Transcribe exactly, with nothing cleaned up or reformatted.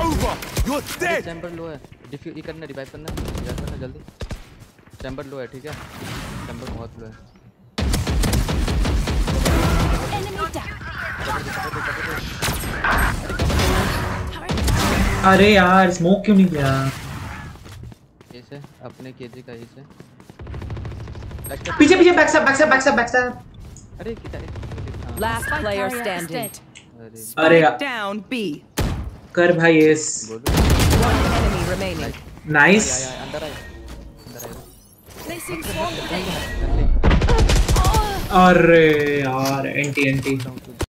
over. You're dead. Chamber लो है, diffuse ये करना, रिवाइव करना, रिवाइव करना जल्दी। चैम्बर लो है, ठीक है, चैम्बर बहुत लो है। अरे यार स्मोक क्यों नहीं किया? ऐसे अपने केजी का ऐसे पीछे पीछे back side back side back side back side. अरे किधर है? Last player standing. अरे down B. कर भाई एस। One enemy remaining. नाइस। अंदर आए, अंदर आए। अरे यार एंटी एंटी